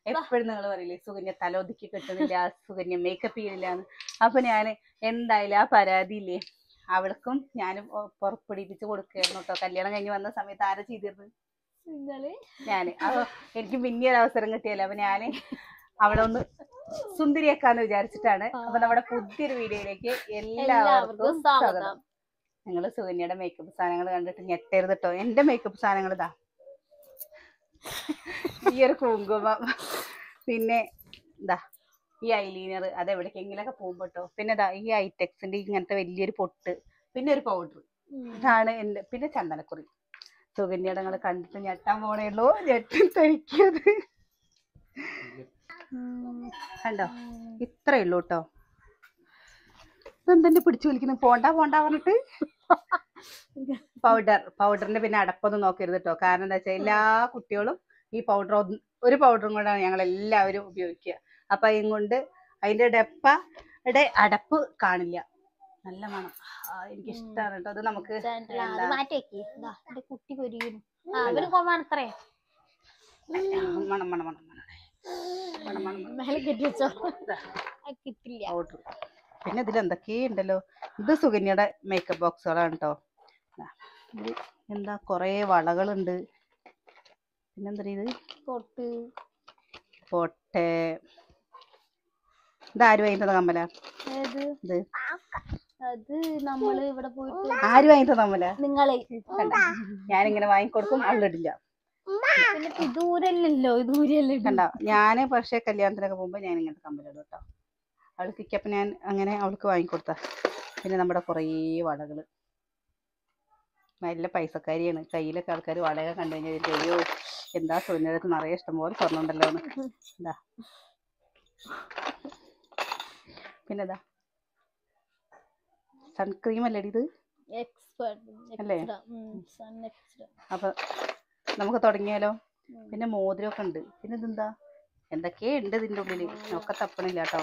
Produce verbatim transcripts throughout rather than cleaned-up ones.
എപ്പോഴും നിങ്ങൾ പറയില്ലേ സുകന്യ തല ഒതുക്കി കിട്ടുന്നില്ല, സുകന്യ മേക്കപ്പ് ചെയ്യണില്ലാന്ന്. അപ്പൊ ഞാൻ എന്തായാലും ആ പരാതിയില്ലേ അവൾക്കും ഞാനും പുറപ്പെടുപ്പിച്ച് കൊടുക്കുകയായിരുന്നു കേട്ടോ. കല്യാണം കഴിഞ്ഞ് വന്ന സമയത്ത് ആരാ ചെയ്തിരുന്നത്? ഞാന്. അപ്പൊ എനിക്ക് പിന്നെ ഒരു അവസരം കിട്ടിയല്ലോ. അപ്പൊ ഞാന് അവിടെ ഒന്ന് സുന്ദരിയാക്കാന്ന് വിചാരിച്ചിട്ടാണ്. അപ്പൊ നമ്മുടെ പുതിയൊരു വീഡിയോയിലേക്ക് എല്ലാവർക്കും സ്വാഗതം. നിങ്ങൾ സുകന്യയുടെ മേക്കപ്പ് സാധനങ്ങൾ കണ്ടിട്ട് ഞെട്ടരുത് കേട്ടോ. എന്റെ മേക്കപ്പ് സാധനങ്ങൾ ഇതാ, ഈ ഒരു കുങ്കുമം, പിന്നെ ഇതാ ഈ ഐലൈനർ, അത് എവിടേക്കെങ്കിലൊക്കെ പോകുമ്പോ കേട്ടോ. പിന്നെ ഇതാ ഈ ഐടെക്സിന്റെ ഇങ്ങനത്തെ വലിയൊരു പൊട്ട്, പിന്നെ ഒരു പൗഡർ, ഇതാണ് എന്റെ. പിന്നെ ചന്ദനക്കുറി. സുകന്യയുടെ നിങ്ങൾ കണ്ടിട്ട് ഞെട്ടാൻ പോണേ ഉള്ളൂ. ഞെട്ടി തയ്ക്കത് കണ്ടോ, ഇത്രേ ഉള്ളൂ കേട്ടോ. ഇതെന്തെന്നെ പിടിച്ചു വലിക്കുന്നു, പോണ്ട പോണ്ട പറഞ്ഞിട്ട്. പൗഡർ പൗഡറിന്റെ പിന്നെ അടപ്പൊന്നും നോക്കരുത് കേട്ടോ. കാരണം എന്താ വെച്ചാൽ എല്ലാ കുട്ടികളും ഈ പൗഡർ ഒരു പൗഡറും കൊണ്ടാണ് ഞങ്ങൾ എല്ലാവരും ഉപയോഗിക്കുക. അപ്പൊ അതും കൊണ്ട് അതിന്റെ ഡപ്പയുടെ അടപ്പ് കാണില്ല. നല്ല മണം, എനിക്ക് ഇഷ്ടമാണ് കേട്ടോ. അത് നമുക്ക് മണം മണം മണം പൗഡർ. പിന്നെ ഇതിൽ എന്തൊക്കെയുണ്ടല്ലോ. ഇത് സുകന്യയുടെ മേക്കപ്പ് ബോക്സുകളാണ് കേട്ടോ. എന്താ കൊറേ വളകളുണ്ട്. പിന്നെന്താ ഇത് പൊട്ട് പൊട്ടെ. ഇതാര് വാങ്ങിട്ടത് കമ്മല? ഇത് അത് നമ്മള് ഇവിടെ പോയിട്ട് ആര് വാങ്ങിട്ടത് കമ്മല? നിങ്ങള്. ഞാനിങ്ങനെ വാങ്ങിക്കൊടുക്കും, അവളിടില്ല. ദൂരല്ലോ ദൂരല്ലേ കണ്ടോ. ഞാന് പക്ഷെ കല്യാണത്തിനൊക്കെ പോകുമ്പോ ഞാൻ ഇങ്ങനത്തെ കമ്മലിടും കേട്ടോ. അവൾക്ക് ഇക്കപ്പം ഞാൻ അങ്ങനെ അവൾക്ക് വാങ്ങിക്കൊടുത്ത. പിന്നെ നമ്മുടെ കുറേ വളകള്, നല്ല പൈസക്കാരിയാണ്. കയ്യിലൊക്കെ ആൾക്കാർ വളയൊക്കെ കണ്ടു കഴിഞ്ഞാൽ അയ്യോ എന്താ സുകന്യക്ക് നിറയെ ഇഷ്ടംപോലെ സ്വർണ്ണുണ്ടല്ലോ എന്ന്. എന്താ പിന്നെതാ സൺക്രീം അല്ലേ ഇത്? അല്ലേ? അപ്പൊ നമുക്ക് തുടങ്ങിയാലോ. പിന്നെ മോതിരമൊക്കെ ഉണ്ട്. പിന്നെ ഇതെന്താ, എന്തൊക്കെയോ ഉണ്ട് ഇതിൻ്റെ ഉള്ളില്, ഒക്കെ തപ്പണില്ല കേട്ടോ.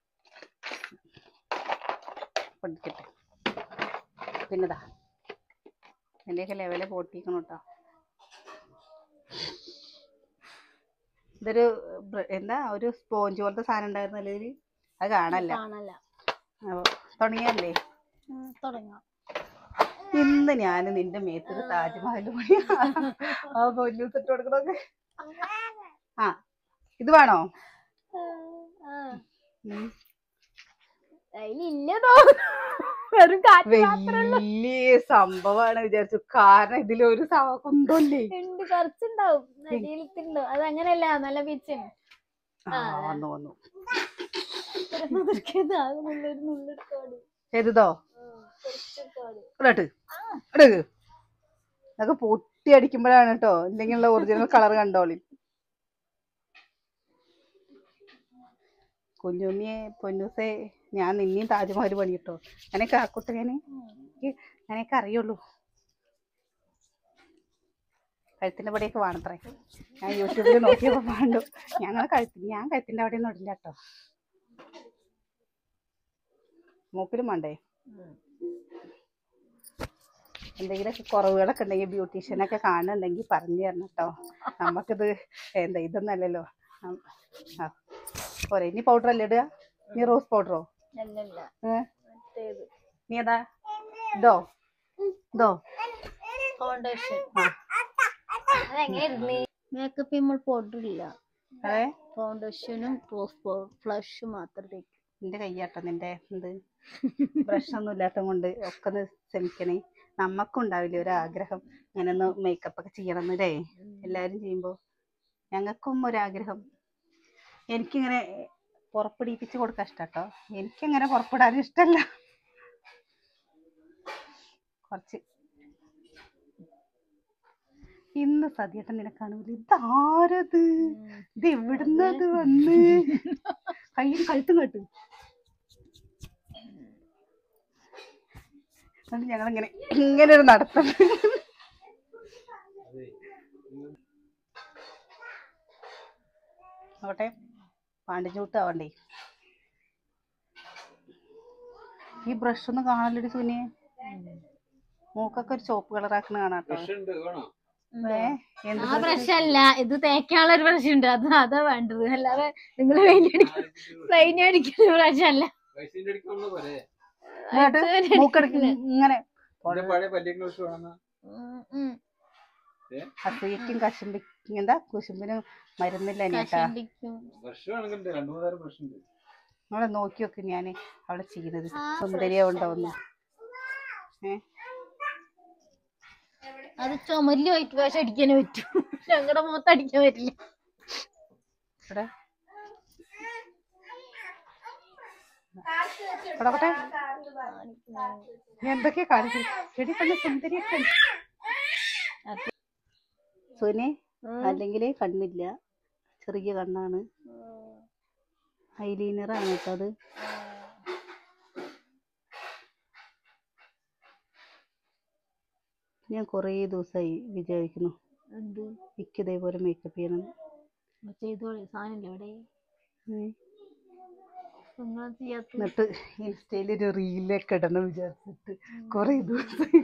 പഠിക്കട്ടെ. പിന്നെതാ എന്റെയൊക്കെ ലെവല് പൊട്ടിക്കണം കേട്ടോ. ഇതൊരു എന്താ ഒരു സ്പോഞ്ച് പോലത്തെ സാധനം ഉണ്ടായിരുന്നല്ലേ ഇതില്, അത് കാണല്ല. തുടങ്ങിയല്ലേ? ഇന്ന് ഞാൻ നിന്റെ മേത്തൊരു താജ്മഹൽ പണി ആ പൊന്നൂസിട്ട് കൊടുക്കണൊക്കെ. ആ ഇത് വേണോ? വലിയ സംഭവമാണ് വിചാരിച്ചു. കാരണം ഇതിലൊരു കുന്തല്ലേ അതങ്ങനല്ല, നല്ല പിച്ച് വന്നു വന്നു. ഏതോ അതൊക്കെ പൊട്ടി അടിക്കുമ്പോഴാണ് കേട്ടോ എന്തെങ്കിലും ഒറിജിനൽ കളർ കണ്ടോളി. കുഞ്ഞുണ്ണിയെ പൊന്നൂസേ, ഞാൻ നിന്നെയും താജ്മഹൽ പണി കിട്ടോ. അങ്ങനെയൊക്കെ ആക്കോട്ടെ. ഞാൻ അങ്ങനെയൊക്കെ അറിയുള്ളൂ. കഴുത്തിന്റെ പടിയൊക്കെ വേണത്രേ. ഞാൻ യൂട്യൂബിൽ നോക്കിയപ്പോ വേണ്ടു. ഞങ്ങളെ കഴുത്തി ഞാൻ കഴുത്തിന്റെ അവിടെയൊന്നും ഇടില്ല കേട്ടോ. മൂക്കിലും വേണ്ടേ. എന്തെങ്കിലുമൊക്കെ കുറവുകളൊക്കെ ഉണ്ടെങ്കിൽ ബ്യൂട്ടീഷ്യനൊക്കെ കാണുന്നുണ്ടെങ്കിൽ പറഞ്ഞു തരണം കേട്ടോ. നമുക്കിത് എന്താ ഇതൊന്നല്ലല്ലോ. ആ പോരെ. ഇനി പൗഡർ അല്ലേ ഇടുക? നീ റോസ് പൗഡറോ? നീ ഏതാ? ഇതോ ഇതോ ഫൗണ്ടേഷൻ. മേക്കപ്പ് നമ്മൾ പൗഡർ ഇല്ല, ഫൗണ്ടേഷനും റോസ് പൗഡർ ഫ്ലഷ് മാത്രം തേക്കും. നിന്റെ കയ്യാട്ടോ നിന്റെ എന്ത് ബ്രഷ് ഒന്നും ഇല്ലാത്ത കൊണ്ട് ഒക്കെ ഒന്ന് ശ്രമിക്കണേ. നമ്മക്കും ഉണ്ടാവില്ലേ ഒരാഗ്രഹം അങ്ങനെ ഒന്ന് മേക്കപ്പ് ഒക്കെ ചെയ്യണം എന്നല്ലേ? എല്ലാരും ചെയ്യുമ്പോ ഞങ്ങൾക്കും ഒരാഗ്രഹം. എനിക്കിങ്ങനെ പുറപ്പെടിപ്പിച്ച് കൊടുക്കാൻ ഇഷ്ടാട്ടോ. എനിക്കങ്ങനെ പുറപ്പെടാനും ഇഷ്ടല്ല. കുറച്ച് ഇന്ന് സതിയേട്ടൻ നിന്നെ കാണൂല. ഇതാരത്? ഇത് എവിടുന്നത് വന്ന്? കയ്യിൽ കഴുത്തും കേട്ടു. അതുകൊണ്ട് ഞങ്ങളിങ്ങനെ ഇങ്ങനെ ഒരു നടത്തം. ആവട്ടെ, പാണ്ടിച്ചൂട്ടാവണ്ടേ. ഈ ബ്രഷ് ഒന്ന് കാണല്ലടി സുനിയെ. മൂക്കൊക്കെ ഒരു ചോപ്പ് കളറാക്കണ കാണാട്ടോ. ആ പ്രശ്നമല്ല, ഇത് തേക്കാനുള്ള ഒരു പ്രശ്നമുണ്ട്, അത് അതാ വേണ്ടത്. അല്ലാതെ നിങ്ങൾ പെയിന്റ് അടിക്കുന്ന പ്രശ്നമല്ല. ഇങ്ങനെ അസൂയക്കും കശുമ്പിക്കും എന്താ കുശുമ്പിനും മരുന്നില്ല കേട്ടാ. നമ്മളെ നോക്കി നോക്ക് ഞാന് അവിടെ ചെയ്യുന്നത് സുന്ദരിയാവുണ്ടാവുന്നു. ഏഹ് അത് ചുമരില് വൈറ്റ് വാഷ് അടിക്കാനേ പറ്റും, ഞങ്ങളുടെ മുഖത്ത് അടിക്കാൻ പറ്റില്ല. എന്തൊക്കെയാ കാണിക്കുന്നത് സുന്ദരിയൊക്കെ. സോനെ അല്ലെങ്കിലേ കണ്ണില്ല, ചെറിയ കണ്ണാണ്. ഐലൈനറാണ് കേട്ടോ അത്. ഞാൻ കൊറേ ദിവസമായി വിചാരിക്കുന്നു എനിക്ക് ഇതേപോലെ മേക്കപ്പ് ചെയ്യണം. എന്നിട്ട് ഇൻസ്റ്റയിൽ ഒരു റീലൊക്കെ ഇടണം വിചാരിച്ചിട്ട് കൊറേ ദിവസമായി.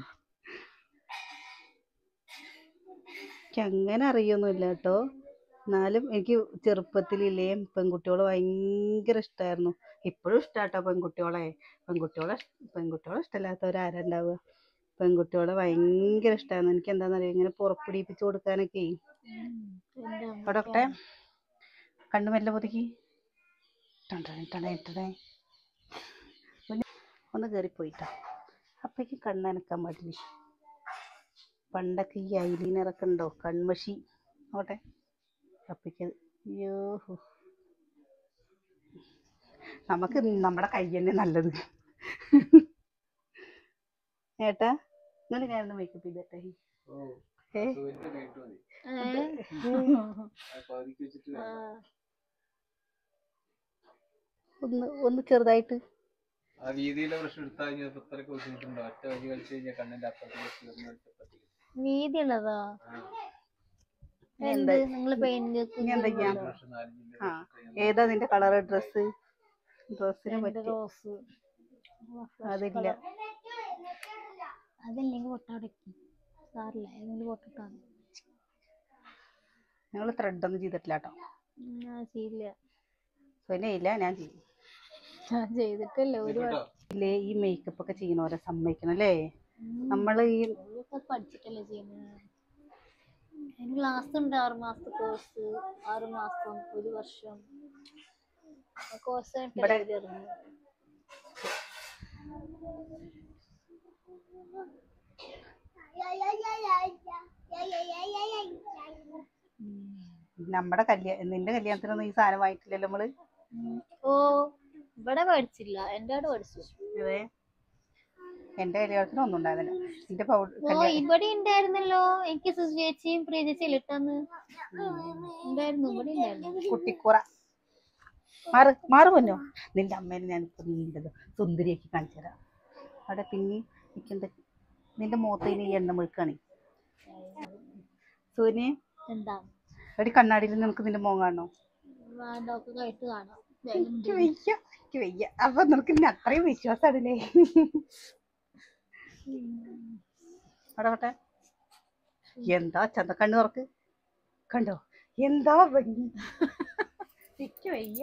എനിക്ക് അങ്ങനെ അറിയൊന്നുമില്ല കേട്ടോ, എന്നാലും എനിക്ക് ചെറുപ്പത്തിലില്ലേ പെൺകുട്ടികളെ ഭയങ്കര ഇഷ്ടമായിരുന്നു. ഇപ്പോഴും ഇഷ്ടാട്ടോ പെൺകുട്ടികളെ. പെൺകുട്ടികളെ പെൺകുട്ടികളെ ഇഷ്ടമല്ലാത്തവരാരുണ്ടാവുക? പെൺകുട്ടികളെ ഭയങ്കര ഇഷ്ടമായിരുന്നു. എനിക്ക് എന്താണെന്നറിയാം, ഇങ്ങനെ പുറപ്പിടിപ്പിച്ച് കൊടുക്കാനൊക്കെ. അവിടെ കണ്ണു മെല്ലെ പൊതുക്കി ഒന്ന് കയറിപ്പോയിട്ടാ. അപ്പേക്ക് കണ്ണനക്കാൻ പാടില്ല. പണ്ടൊക്കെ ഈ ഐലൈനറൊക്കെ ഉണ്ടോ കൺമഷി അവിടെ അപ്പേക്ക്. അയ്യോ നമുക്ക് നമ്മുടെ കൈ തന്നെ നല്ലത്. ഏട്ടാ നിങ്ങൾ ഞാനൊന്ന് മേക്കപ്പ് ചെയ്തട്ടെ. ഒന്ന് ഒന്ന് ചെറുതായിട്ട് വീതിയുള്ളതാ. ഏതാ നിന്റെ കളർ? ഡ്രസ് ഡ്രസ്സിന് പറ്റിയ അതില്ല. അതല്ലെങ്കിൽ പൊട്ടാടക്കി സാറില്ല, ഏതെങ്കിലും പൊട്ടിട്ടാണ്. ഞങ്ങള് ത്രെഡ് ഒന്നും ചെയ്തിട്ടില്ല കേട്ടോ. ചെയ്യില്ല, ഇല്ല ഞാൻ ചെയ്യും. ചെയ്തിട്ടല്ലേ ഒരു ഇല്ലേ ഈ മേക്കപ്പ് ഒക്കെ ചെയ്യണവരെ സമ്മതിക്കണം അല്ലേ? നമ്മള് ഈ പഠിച്ചിട്ടല്ലേ ചെയ്യുന്നത്. അതിന് ക്ലാസ് ഉണ്ട്, ആറു മാസത്തെ കോഴ്സ്. ആറു മാസം ഒരു വർഷം കോഴ്സ്. നമ്മുടെ കല്യാണം നിന്റെ കല്യാണത്തിനൊന്നും ഈ സാധനം വാങ്ങിയിട്ടില്ലല്ലോ നമ്മള്. ഓ ഇവിടെ പഠിച്ചില്ല, എന്റെ അവിടെ പഠിച്ചു. അതെ, എന്റെ കല്യാണത്തിന് ഒന്നും ഉണ്ടായിരുന്നില്ല. എന്റെ ഓ ഇവിടെ ഉണ്ടായിരുന്നല്ലോ, എനിക്ക് സുചേച്ചിയും പ്രിയ ചേച്ചിയും ഇട്ടന്ന് ഉണ്ടായിരുന്നു. ഇവിടെ ഉണ്ടായിരുന്നു കുട്ടിക്കുറ. മാറ് മാറ് പൊന്നോ, നിന്റെ അമ്മേനെ ഞാൻ നിന്റത് സുന്ദരിയാക്കി കാണിച്ചു തരാം. അവിടെ പിന്നെ നിൽക്കുന്ന നിന്റെ മുഖത്തേന് ഈ എണ്ണ മുഴുക്കാണ്. സൂര്യ എന്താ എടി കണ്ണാടിയിൽ നിനക്ക് നിന്റെ മുഖം കാണണോ? എനിക്ക് വയ്യ, എനിക്ക് വയ്യ. അപ്പൊ നിനക്ക് ഇന്നെ അത്രയും വിശ്വാസാണല്ലേ? അവിടെ വട്ടെ. എന്താ ചന്തക്കണ്ണ് തുറക്ക്, കണ്ടോ എന്താ ഭംഗി. എനിക്ക് വയ്യ.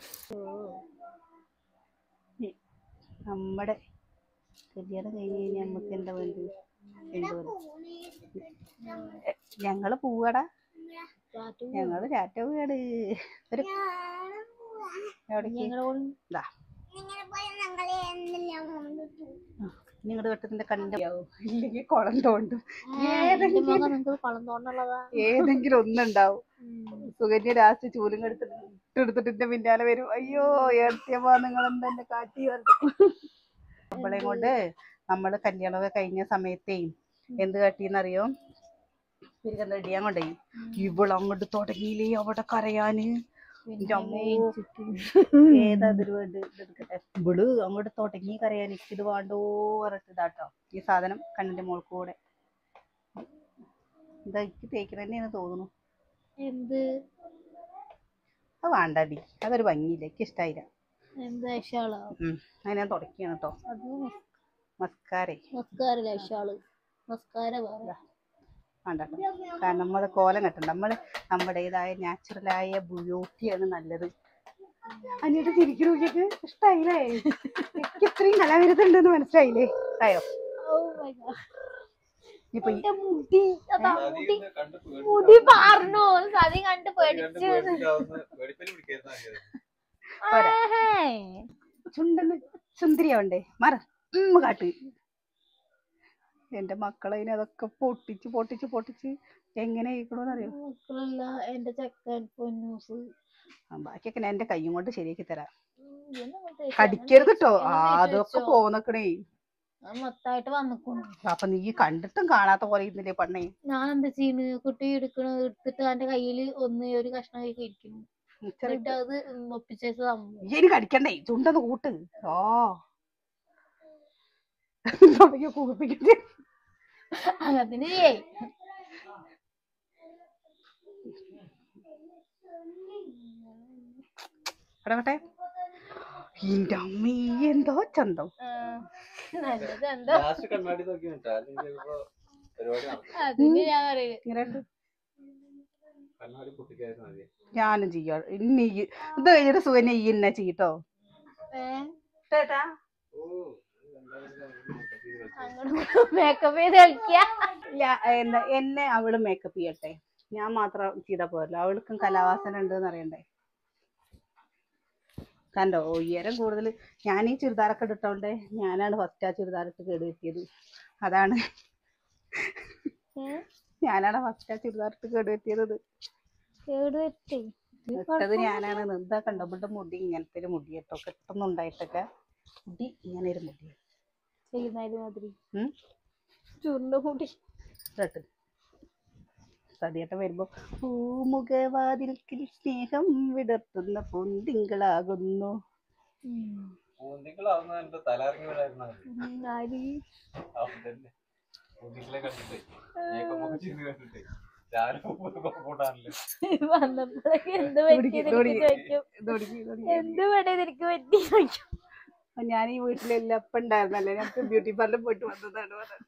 നമ്മുടെ കല്യാണം കഴിഞ്ഞ് കഴിഞ്ഞാൽ നമുക്ക് എന്താ വേണ്ടത്? ഞങ്ങള് പോവാടാ, ഞങ്ങള് ചാറ്റ പോവാട്. ഒരു നിങ്ങളുടെ വെട്ടത്തിന്റെ കണ്ണിന്റെ ഇല്ലെങ്കിൽ കുളം തോണ്ടും. ഏതെങ്കിലും ഒന്നുണ്ടാവും. സുകന്യ ലാസ്റ്റ് ചൂലും എടുത്തിട്ട് ഇട്ടെടുത്തിട്ട് പിന്നാലെ വരും. അയ്യോ ഏർത്തിയമ്മ നിങ്ങൾ എന്താ കാറ്റി അവളെയും കൊണ്ട് നമ്മള് കല്യാണമൊക്കെ കഴിഞ്ഞ സമയത്തേ എന്ത് കാട്ടിന്നറിയോ? ഇടിയാൻ കൊണ്ടേ ഇവളങ്ങോട്ട് തുടങ്ങിയില്ലേ അവിടെ കരയാന്. ഏതാതിരു എടുക്കട്ടെ. ഇവള് അങ്ങോട്ട് തുടങ്ങി കരയാൻ. ഇത് വേണ്ടോ പറഞ്ഞിട്ടാട്ടോ ഈ സാധനം കണ്ണിന്റെ മോൾ കൂടെ. എന്താ എനിക്ക് തേക്കണ തന്നെയാണ് തോന്നുന്നു. എന്ത് അത് വേണ്ടടി, അതൊരു ഭംഗിയില്ല, എനിക്ക് ഇഷ്ടായില്ല. അത് ഞാൻ തുടക്കിയാണ് കേട്ടോ. മസ്കാര വേണ്ട കാരണം നമ്മള് കോലം കെട്ടണ്ട, നമ്മള് നമ്മുടേതായ നാച്ചുറലായ ബ്യൂട്ടിയാണ് നല്ലത്. അനിയുടെ തിരിക്കു നോക്കിയിട്ട് ഇഷ്ടായില്ലേ? എനിക്ക് ഇത്രയും കലാവിരുദ്ധുണ്ടെന്ന് മനസ്സിലായില്ലേ? ആയോ ഇപ്പൊ മുടി പറഞ്ഞു സതി കണ്ട് പേടിച്ചു. ചുണ്ടെന്ന് സുന്ദരിയാവണ്ടേ മറ കാട്ട്. എന്റെ മക്കളതിനെ അതൊക്കെ പൊട്ടിച്ച് പൊട്ടിച്ച് പൊട്ടിച്ച് എങ്ങനെ ഇരിക്കണോന്നറിയോ? മക്കളല്ല എന്റെ ചെക്കൻ പൊന്നൂസ്. ബാക്കിയൊക്കെ ഞാൻ എന്റെ കയ്യും കൊണ്ട് ശരിയാക്കി തരാം. കടിക്കരുത് കേട്ടോ, അതൊക്കെ പോന്നക്കണേ. മൊത്തായിട്ട് വന്നിക്കണു. അപ്പൊ നീ കണ്ടിട്ടും കാണാത്ത പോലെ ഇരുന്നില്ലേ പണ്ണേ? ഞാൻ എന്താ ചെയ്യുന്നു? കുട്ടി എടുക്കണ എടുത്തിട്ട് എന്റെ കയ്യില് ഒന്ന് ഒരു കഷ്ണം കൈ ഇരിക്കുന്നു. എന്നിട്ട് അത് ഒപ്പിച്ചേച്ച് ഇനി കടിക്കണ്ടേ, ചുണ്ടൊന്ന് കൂട്ട്. ഓ കുളിപ്പിക്കണ്ടേ അങ്ങനത്തിന് അടവട്ടെ. എന്റെ അമ്മീ എന്തോ ചന്തം. ഞാനും ചെയ്യാ. ഇനി ഇത് കഴിഞ്ഞിട്ട് സുഖന്നെ ഈ എന്നെ ചെയ്യട്ടോ. മേക്കപ്പ് ചെയ്ത് കളിക്കാ. എന്താ എന്നെ അവള് മേക്കപ്പ് ചെയ്യട്ടെ, ഞാൻ മാത്രം ചെയ്താ പോരല്ലോ. അവൾക്കും കലാവാസന ഉണ്ടെന്ന് അറിയണ്ടേ? കണ്ടോ ഉയരം കൂടുതൽ. ഞാൻ ഈ ചുരിദാറൊക്കെ ഇട്ടോണ്ടേ ഞാനാണ് ഫസ്റ്റ് ആ ചുരിദാറിട്ട് കേട് പറ്റിയത്. അതാണ് ഞാനാണ് ഫസ്റ്റ് ആ ചുരിദാറിട്ട് കേട് പറ്റിയത്. ഇട്ടത് ഞാനാണ്. എന്താ കണ്ടോ ഇവിടെ മുടി ഇങ്ങനത്തെ ഒരു മുടി കേട്ടോ, കെട്ടുന്നുണ്ടായിട്ടൊക്കെ മുടി ഇങ്ങനെ ഒരു മുടി മുടി സതിയേട്ട വരുമ്പോ പൂമുഖവാതിൽക്കിൽ സ്നേഹം വിടർത്തുന്ന പൊന്തിങ്കളാകുന്നു. ഞാൻ ഈ വീട്ടിലെല്ലാം ഇപ്പൊ ഉണ്ടായിരുന്നല്ലേ, ഞങ്ങൾക്ക് ബ്യൂട്ടി പാർലർ പോയിട്ട് വന്നതാണ് പറഞ്ഞത്.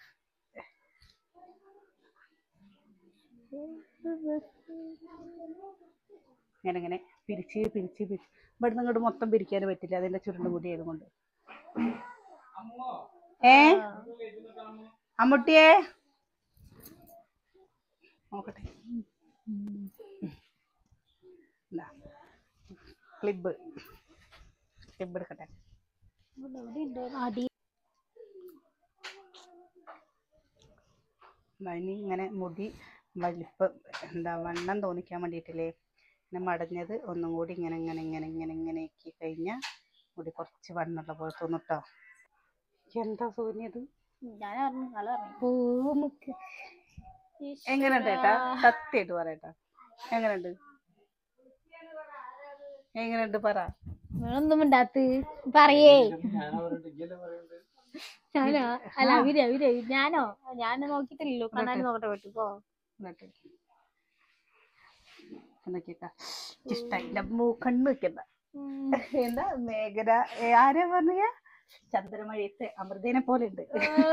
ഇങ്ങനെ ഇങ്ങനെ പിരിച്ച് പിരിച്ച് പിരിച്ച് ഇവിടുന്ന് ഇങ്ങോട്ട് മൊത്തം പിരിക്കാൻ പറ്റില്ല, അതിന്റെ ചുരുണ്ട മുടി ആയതുകൊണ്ട്. ഏ അമ്മുട്ടിയെ നോക്കട്ടെ. ക്ലിബ് ക്ലിബ് എടുക്കട്ടെ. ഇനി ഇങ്ങനെ മുടി വലിപ്പം എന്താ വണ്ണം തോന്നിക്കാൻ വേണ്ടിയിട്ടില്ലേ ഇങ്ങനെ മടഞ്ഞത് ഒന്നും കൂടി ഇങ്ങനെ ഇങ്ങനെ ഇങ്ങനെ ഇങ്ങനെ ഇങ്ങനെ ആക്കി കഴിഞ്ഞാൽ മുടി കുറച്ച് വണ്ണുള്ള പോലെ തോന്നിട്ടോ. എന്താ തോന്നിയത്? എങ്ങനെയുണ്ട് ഏട്ടാ? സത്യമായിട്ട് പറയട്ടാ, എങ്ങനെയുണ്ട്? എങ്ങനെയുണ്ട് പറ. ഒന്നും ഉണ്ടാത്ത് പറയേ. ഞാനോ? അല്ല അവര് അവര് ഞാനോ? ഞാൻ നോക്കിട്ടില്ലല്ലോ, കണ്ണാടി നോക്കട്ടെ പറ്റുമ്പോ. ഇഷ്ടായില്ല മൂക്കണ്ണ് വെക്കണ്ട. എന്താ മേഘന ആരാ പറഞ്ഞ? ചന്ദ്രമഴയത്തെ അമൃതേനെ പോലെ ഉണ്ട്.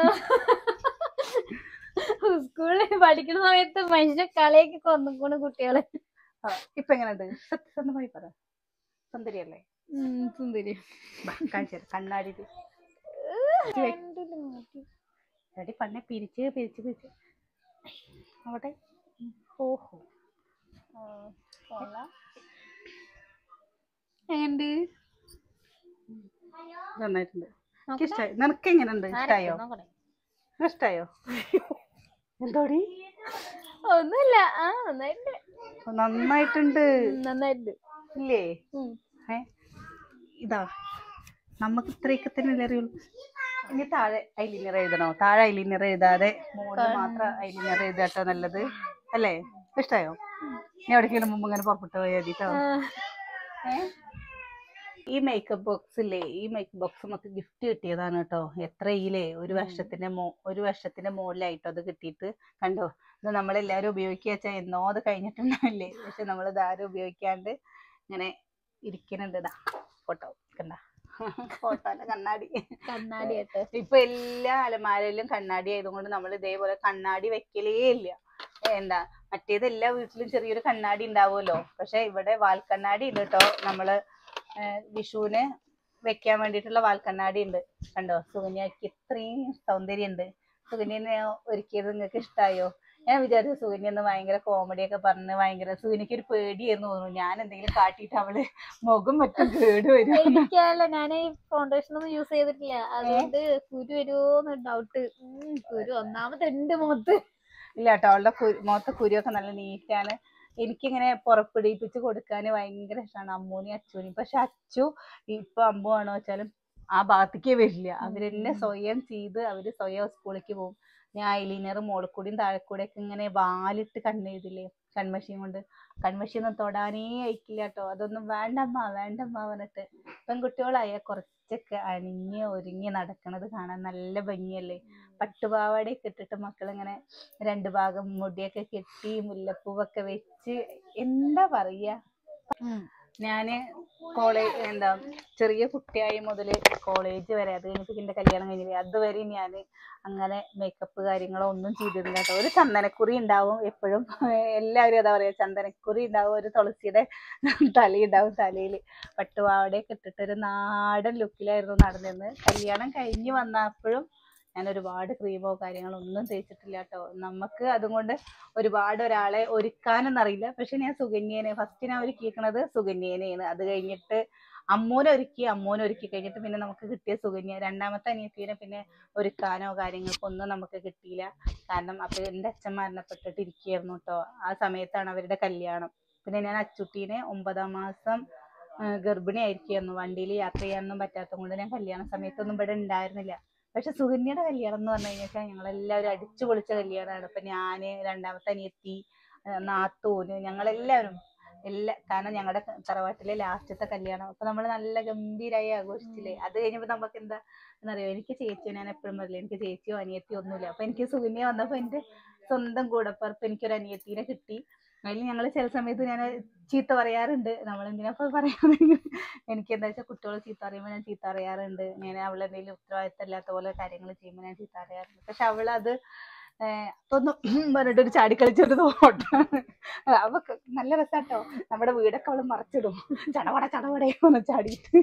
സ്കൂളിൽ പഠിക്കുന്ന സമയത്ത് മനുഷ്യ കളിയൊക്കെ കൊന്നിക്കോണ് കുട്ടികളെ. ഇപ്പൊ എങ്ങനെയുണ്ട്? സത്യസന്ധമായി പറ. സുന്ദരിയല്ലേ? സുന്ദരി. കാണിച്ചു കണ്ണാടി പണ്ണെ പിരിച്ച് പിരിച്ച് പിരിച്ച് അവിടെ. ഓഹോ എങ്ങനുണ്ട്? നന്നായിട്ടുണ്ട്. ഇഷ്ടായി. നിനക്ക് എങ്ങനെയുണ്ട്? ഇഷ്ടായോ? ഇഷ്ടായോ? എന്തോടി? ഒന്നുമില്ല. ആ നന്നായിട്ടുണ്ട്. നന്നായിട്ടുണ്ട്. നന്നായിട്ടുണ്ട് ഇല്ലേ? ഏ ഇതാ നമുക്ക് ഇത്രയൊക്കെ തന്നെ അറിയുള്ളൂ. ഇനി താഴെ ഐലിനർ എഴുതണോ? താഴെ ഐലിനർ എഴുതാതെ മുകളിൽ മാത്രം ഐലിനർ എഴുതാട്ടോ നല്ലത് അല്ലേ? ഇഷ്ടായോ? ഞാൻ എവിടേക്കെങ്കിലും മുമ്പ് ഇങ്ങനെ പുറപ്പെട്ടു പോയാതിട്ടോ. ഈ മേക്കപ്പ് ബോക്സ് ഇല്ലേ, ഈ മേക്കപ്പ് ബോക്സ് നമുക്ക് ഗിഫ്റ്റ് കിട്ടിയതാണ് കേട്ടോ. എത്രയില്ലേ? ഒരു വർഷത്തിന്റെ മോ ഒരു വർഷത്തിന്റെ മുകളിലായിട്ടോ അത് കിട്ടിയിട്ട്. കണ്ടോ, ഇത് നമ്മളെല്ലാവരും ഉപയോഗിക്കുക വെച്ചാൽ എന്നോ അത് കഴിഞ്ഞിട്ടുണ്ടാവില്ലേ, പക്ഷെ നമ്മൾ ഇതാരും ഉപയോഗിക്കാണ്ട് ഇങ്ങനെ ഇരിക്കുന്നുണ്ട്. ഇതാ ഫോട്ടോ കണ്ട, ഫോട്ടോ അല്ല കണ്ണാടി. കണ്ണാടി ആയിട്ട് ഇപ്പൊ എല്ലാ അലമാരയിലും കണ്ണാടി ആയതുകൊണ്ട് നമ്മൾ ഇതേപോലെ കണ്ണാടി വെക്കലേ ഇല്ല. എന്താ മറ്റേത് എല്ലാ വീട്ടിലും ചെറിയൊരു കണ്ണാടി ഉണ്ടാവുമല്ലോ, പക്ഷെ ഇവിടെ വാൽക്കണ്ണാടി ഉണ്ട് കേട്ടോ. നമ്മള് വിഷുവിന് വെക്കാൻ വേണ്ടിയിട്ടുള്ള വാൽക്കണ്ണാടി ഉണ്ട്. കണ്ടോ സുകന്യക്ക് ഇത്രയും സൗന്ദര്യം ഉണ്ട്. സുകന്യനെ ഒരുക്കിയത് നിങ്ങൾക്ക് ഇഷ്ടായോ? ഞാൻ വിചാരിച്ചു സുകന്യ ഒന്ന് ഭയങ്കര കോമഡി ഒക്കെ പറഞ്ഞ് ഭയങ്കര സുകന്യക്ക് ഒരു പേടിയെന്ന് തോന്നുന്നു. ഞാൻ എന്തെങ്കിലും കാട്ടിയിട്ട് അവള് മുഖം മറ്റും കേട് വരും. എനിക്കല്ല, ഞാൻ ഈ ഫൗണ്ടേഷൻ ഒന്നും യൂസ് ചെയ്തിട്ടില്ല, അതുകൊണ്ട് കുരു വരുമോന്ന് ഡൗട്ട്. കുരു ഒന്നാമതുണ്ട് മുഖത്ത്. ഇല്ല കേട്ടോ, അവളുടെ മുഖത്തെ കുരുവൊക്കെ നല്ല നീറ്റാണ്. എനിക്കിങ്ങനെ പുറപ്പെടുവിപ്പിച്ച് കൊടുക്കാൻ ഭയങ്കര ഇഷ്ടമാണ് അമ്മൂനി അച്ചൂനി. പക്ഷെ അച്ചു ഇപ്പൊ അമ്മു ആണോ വെച്ചാലും ആ ഭാഗത്തേക്കേ വരില്ല. അവരെന്നെ സ്വയം ചെയ്ത് അവര് സ്വയം സ്കൂളിലേക്ക് പോകും. ഞാൻ ഐലൈനർ മോളിക്കൂടിയും താഴെക്കൂടെയൊക്കെ ഇങ്ങനെ വാലിട്ട് കണ്ണെഴുതില്ലേ കൺമഷിയും കൊണ്ട്, കൺമഷിയൊന്നും തൊടാനേ അയക്കില്ല കേട്ടോ. അതൊന്നും വേണ്ടമ്മ വേണ്ടമ്മ പറഞ്ഞിട്ട്. പെൺകുട്ടികളായ കുറച്ചൊക്കെ അണിഞ്ഞ് ഒരുങ്ങി നടക്കണത് കാണാൻ നല്ല ഭംഗിയല്ലേ. പട്ടുപാവാടയൊക്കെ ഇട്ടിട്ട് മക്കളിങ്ങനെ രണ്ടു ഭാഗം മുടിയൊക്കെ കെട്ടി മുല്ലപ്പൂവൊക്കെ വെച്ച് എന്താ പറയാ. ഞാന് കോളേജ് എന്താ ചെറിയ കുട്ടിയായി മുതല് കോളേജ് വരെ, അത് കഴിഞ്ഞിട്ട് എന്റെ കല്യാണം കഴിഞ്ഞില്ലേ, അതുവരെ ഞാൻ അങ്ങനെ മേക്കപ്പ് കാര്യങ്ങളോ ഒന്നും ചെയ്തിരുന്നില്ല കേട്ടോ. ഒരു ചന്ദനക്കുറി ഉണ്ടാവും എപ്പോഴും, എല്ലാവരും അതാ പറയാ, ചന്ദനക്കുറി ഉണ്ടാവും, ഒരു തുളസിയുടെ തലയുണ്ടാവും തലയിൽ. പട്ടുപാവാടയൊക്കെ ഇട്ടിട്ട് ഒരു നാടൻ ലുക്കിലായിരുന്നു നടന്നിരുന്നത്. കല്യാണം കഴിഞ്ഞ് വന്നപ്പോഴും ഞാൻ ഒരുപാട് ക്രീമോ കാര്യങ്ങളോ ഒന്നും തേച്ചിട്ടില്ല കേട്ടോ. നമുക്ക് അതുകൊണ്ട് ഒരുപാട് ഒരാളെ ഒരുക്കാനൊന്നും അറിയില്ല. പക്ഷെ ഞാൻ സുകന്യേനെ ഫസ്റ്റ് ഞാൻ ഒരുക്കിയിരിക്കണത് സുകന്യേനെയാണ്. അത് കഴിഞ്ഞിട്ട് അമ്മൂനെ ഒരുക്കി, അമ്മൂനെ ഒരുക്കി കഴിഞ്ഞിട്ട് പിന്നെ നമുക്ക് കിട്ടിയ സുകന്യ. രണ്ടാമത്തെ അനിയത്തിനെ പിന്നെ ഒരുക്കാനോ കാര്യങ്ങൾക്കോ ഒന്നും നമുക്ക് കിട്ടിയില്ല. കാരണം അപ്പൊ എൻ്റെ അച്ഛൻ മരണപ്പെട്ടിട്ട് ഇരിക്കുകയായിരുന്നു കേട്ടോ. ആ സമയത്താണ് അവരുടെ കല്യാണം. പിന്നെ ഞാൻ അച്ചുട്ടീനെ ഒമ്പതാം മാസം ഗർഭിണി ആയിരിക്കുകയായിരുന്നു. വണ്ടിയിൽ യാത്ര ചെയ്യാനൊന്നും പറ്റാത്തത് കൊണ്ട് ഞാൻ കല്യാണ സമയത്തൊന്നും ഇവിടെ ഉണ്ടായിരുന്നില്ല. പക്ഷെ സുകന്യയുടെ കല്യാണം എന്ന് പറഞ്ഞു കഴിഞ്ഞാൽ ഞങ്ങളെല്ലാവരും അടിച്ചു പൊളിച്ച കല്യാണമാണ്. അപ്പൊ ഞാന്, രണ്ടാമത്തെ അനിയത്തി, നാത്തൂന്, ഞങ്ങളെല്ലാവരും എല്ലാ കാരണം ഞങ്ങളുടെ തറവാട്ടിലെ ലാസ്റ്റത്തെ കല്യാണം. അപ്പൊ നമ്മൾ നല്ല ഗംഭീരമായി ആഘോഷിച്ചില്ലേ. അത് കഴിഞ്ഞപ്പോ നമുക്ക് എന്താ എന്നറിയോ, എനിക്ക് ചേച്ചിയോ, ഞാൻ എപ്പോഴും പറയില്ല എനിക്ക് ചേച്ചിയോ അനിയത്തിയോ ഒന്നുമില്ല. അപ്പൊ എനിക്ക് സുകന്യ വന്നപ്പോ എന്റെ സ്വന്തം കൂടപ്പുറപ്പ് എനിക്കൊരു അനിയത്തിനെ കിട്ടി. അതിൽ ഞങ്ങൾ ചില സമയത്ത് ഞാൻ ചീത്ത പറയാറുണ്ട്. നമ്മളെന്തിനപ്പോ പറയാണെങ്കിൽ എനിക്ക് എന്താ വെച്ചാൽ കുട്ടികൾ ചീത്ത പറയുമ്പോൾ ഞാൻ ചീത്ത പറയാറുണ്ട്. ഞാൻ അവളെന്തെങ്കിലും ഉത്തരവാദിത്തമില്ലാത്ത പോലെ കാര്യങ്ങൾ ചെയ്യുമ്പോൾ ഞാൻ ചീത്ത പറയാറുണ്ട്. പക്ഷെ അവളത് അതൊന്നും പറഞ്ഞിട്ടൊരു ചാടിക്കളിച്ചൊരു തോട്ടാണ്. അവക്ക് നല്ല രസാട്ടോ. നമ്മുടെ വീടൊക്കെ അവള് മറച്ചിടും, ചടവട ചടവടയൊന്ന് ചാടിയിട്ട്.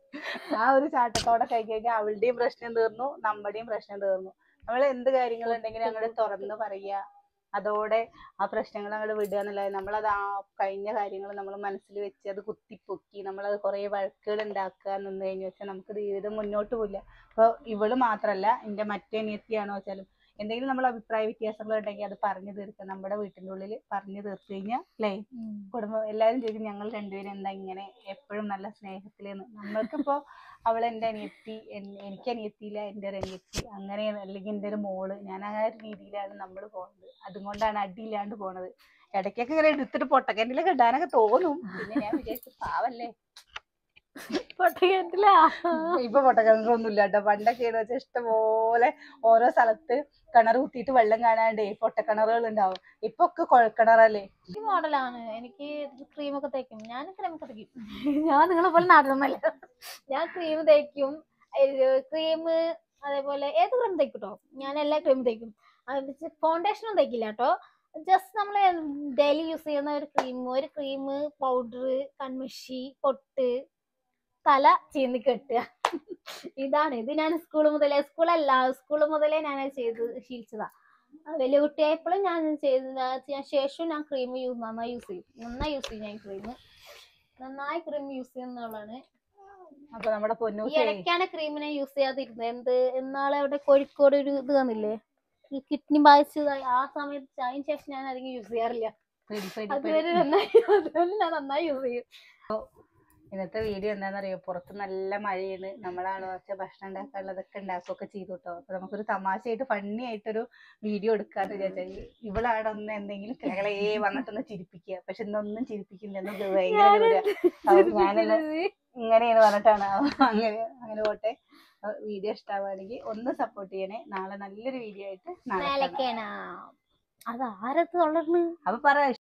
ആ ഒരു ചാട്ടത്തോടെ കഴിഞ്ഞ് കഴിഞ്ഞാൽ അവളുടെയും പ്രശ്നം തീർന്നു, നമ്മുടെയും പ്രശ്നം തീർന്നു. നമ്മൾ എന്ത് കാര്യങ്ങളുണ്ടെങ്കിലും അങ്ങോട്ട് തുറന്ന് പറയുക, അതോടെ ആ പ്രശ്നങ്ങൾ അങ്ങോട്ട് വിടുക എന്നുള്ളത്. നമ്മളത് ആ കഴിഞ്ഞ കാര്യങ്ങൾ നമ്മൾ മനസ്സിൽ വെച്ച് അത് കുത്തിപ്പൊക്കി നമ്മളത് കുറേ വഴക്കുകൾ ഉണ്ടാക്കുക നിന്ന് കഴിഞ്ഞ് വെച്ചാൽ നമുക്ക് ജീവിതം മുന്നോട്ട് പോയില്ല. അപ്പോൾ ഇവള് മാത്രമല്ല, എൻ്റെ മറ്റേ അനിയത്തിയാണോ വെച്ചാലും എന്തെങ്കിലും നമ്മൾ അഭിപ്രായ വ്യത്യാസങ്ങൾ ഉണ്ടെങ്കിൽ അത് പറഞ്ഞു തീർക്കുക. നമ്മുടെ വീട്ടിൻ്റെ ഉള്ളിൽ പറഞ്ഞു തീർത്തു കഴിഞ്ഞാൽ അല്ലേ കുടുംബം എല്ലാവരും ചോദിക്കും ഞങ്ങൾ രണ്ടുപേരും എന്താ ഇങ്ങനെ എപ്പോഴും നല്ല സ്നേഹത്തിലെന്ന്. നമ്മൾക്കിപ്പോൾ അവൾ എൻ്റെ അനിയത്തി, എനിക്ക് അനിയത്തിയില്ല, എൻ്റെ ഒരു അനിയത്തി അങ്ങനെ, അല്ലെങ്കിൽ എൻ്റെ ഒരു മോള്, ഞാൻ ആ ഒരു രീതിയിലാണ് നമ്മൾ പോകുന്നത്. അതുകൊണ്ടാണ് അടിയില്ലാണ്ട് പോണത്. ഇടയ്ക്കൊക്കെ ഇങ്ങനെ എടുത്തിട്ട് പൊട്ടക്കിണറ്റിലൊക്കെ ഇടാനൊക്കെ തോന്നും. പിന്നെ ഞാൻ വിചാരിച്ചു പാവല്ലേ, പൊട്ടക്കിണറ്റില ഇപ്പൊ പൊട്ടക്കിണറൊന്നും ഇല്ല കേട്ടോ. പണ്ടൊക്കെ വെച്ചാൽ ഇഷ്ടംപോലെ ഓരോ സ്ഥലത്ത് കിണർ കുത്തിയിട്ട് വെള്ളം കാണാണ്ടേ പൊട്ടക്കിണറുകൾ ഉണ്ടാവും. ഇപ്പൊ ഒക്കെ കുഴൽക്കിണറല്ലേ. ഈ മോഡലാണ്. എനിക്ക് ക്രീമൊക്കെ തേക്കും, ഞാൻ ക്രീമൊക്കെ തേക്കും. ഞാൻ നിങ്ങളെ പോലെ നാടനൊന്നല്ല, ഞാൻ ക്രീം തേക്കും. ക്രീം അതേപോലെ ഏത് ക്രീം തേക്കും കേട്ടോ. ഞാൻ എല്ലാ ക്രീമും തേക്കും. ഫൗണ്ടേഷനും തേക്കില്ല കേട്ടോ. ജസ്റ്റ് നമ്മൾ ഡെയിലി യൂസ് ചെയ്യുന്ന ഒരു ക്രീം, ഒരു ക്രീം, പൗഡർ, കൺമഷി, പൊട്ട്, തല ചീന്തി കെട്ടുക, ഇതാണ് ഇത്. ഞാൻ സ്കൂൾ മുതലേ, സ്കൂളല്ല സ്കൂൾ മുതലേ ഞാൻ ചെയ്ത് ശീലിച്ചതാ. വലിയ കുട്ടിയായപ്പോഴും ഞാൻ ചെയ്ത ശേഷം ഞാൻ ക്രീം യൂസ് നന്നായി യൂസ് ചെയ്യും നന്നായി യൂസ് ചെയ്യും ഞാൻ ക്രീം നന്നായി ക്രീം യൂസ് ചെയ്യുന്നതാണ്. അപ്പൊ നമ്മുടെ പൊന്നു ഈ ഇടയ്ക്കാണ് ക്രീമിനെ യൂസ് ചെയ്യാതിരുന്നത്. എന്ത് എന്നാളെ അവിടെ കോഴിക്കോട് ഒരു ഇത് തന്നില്ലേ, കിഡ്നി ബാധിച്ചതായി, ആ സമയത്ത് അതിന് ശേഷം ഞാൻ അധികം യൂസ് ചെയ്യാറില്ല. അതുവരെ നന്നായി അതുപോലെ ഞാൻ നന്നായി യൂസ് ചെയ്യും. ഇന്നത്തെ വീഡിയോ എന്താണെന്നറിയോ, പുറത്ത് നല്ല മഴയാണ്. നമ്മളാണ് കുറച്ച് ഭക്ഷണം ഉണ്ടാക്കാനുള്ളതൊക്കെ ഉണ്ടാക്കുകയൊക്കെ ചെയ്തു കേട്ടോ. അപ്പൊ നമുക്കൊരു തമാശയായിട്ട് ഫണ്ണി ആയിട്ടൊരു വീഡിയോ എടുക്കാന്ന് വിചാരിച്ചാൽ, ഇവളാണ് ഒന്ന് എന്തെങ്കിലും കിളകളെ വന്നിട്ടൊന്ന് ചിരിപ്പിക്കുക. പക്ഷെ ഇന്നൊന്നും ചിരിപ്പിക്കില്ലെന്ന് ഭയങ്കര ഞാനെന്ന് ഇങ്ങനെയാണ് പറഞ്ഞിട്ടാണ്. അങ്ങനെ അങ്ങനെ പോട്ടെ. വീഡിയോ ഇഷ്ടമാവുകയാണെങ്കിൽ ഒന്ന് സപ്പോർട്ട് ചെയ്യണേ. നാളെ നല്ലൊരു വീഡിയോ ആയിട്ട് നാളെ അത് ആരത്ത് വളർന്ന് അപ്പൊ പറ